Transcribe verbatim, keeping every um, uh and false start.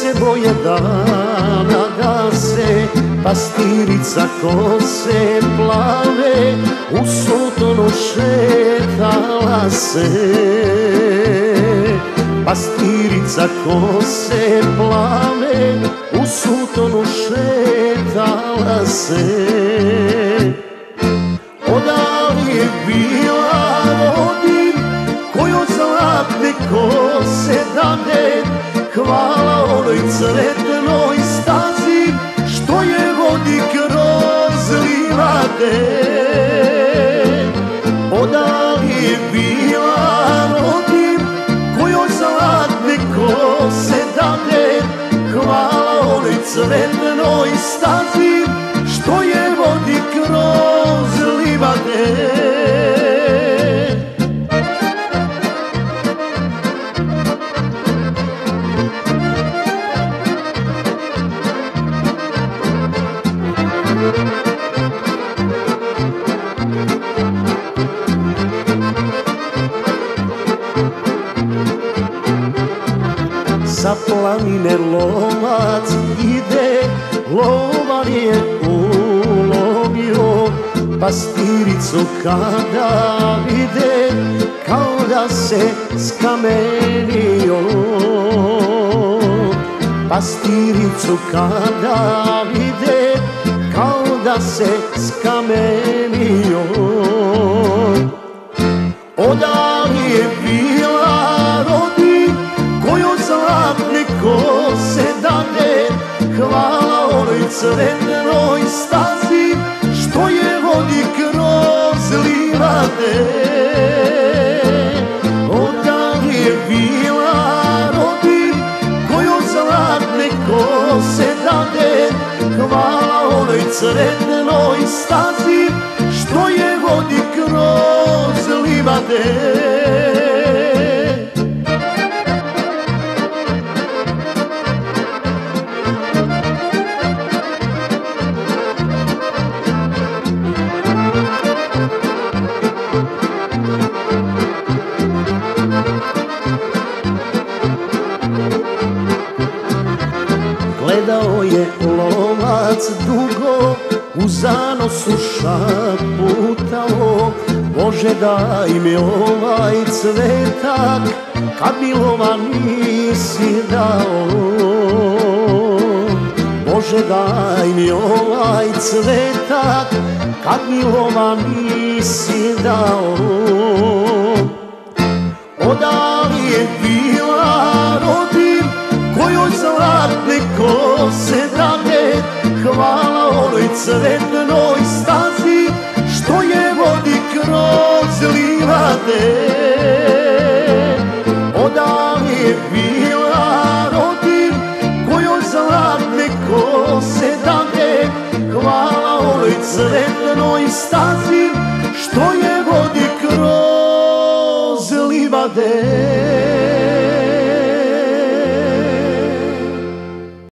se boje dana gase, pastirica kose plave u sutonu šetala se. Pastirica kose plave u sutonu šetala se. Odali je bila rodin kojoj zlatne kose dade, hvala onoj cretnoj stazi što je vodi kroz livade. Odali je bila rodin kojoj zlatne kose dade, hvala onoj cretnoj stazi što je vodi kroz livade. Sa planine lovac ide, lovan je ulovio, pastiricu kada vide, kao da se skamenio. Pastiricu kada vide, kao da se skamenio. Odali je bila rodin kojoj zlatne kose dade, hvala onoj cretnoj stazi što je vodi kroz livade. Odali je bila rodin kojoj zlatne kose dade, hvala onoj cretnoj stazi što je vodi kroz livade. Gledao je lovac dugo, u zanosu šaputao, Bože daj mi ovaj cvetak, kad mi lova nisi dao. Bože daj mi ovaj cvetak, kad mi lova nisi dao. Odali je bila rodin kojoj zlatne kose dade, hvala onoj cretnoj stazi što je vodi kroz livade. Odali je bila rodin kojoj zlatne kose dade, hvala onoj cretnoj stazi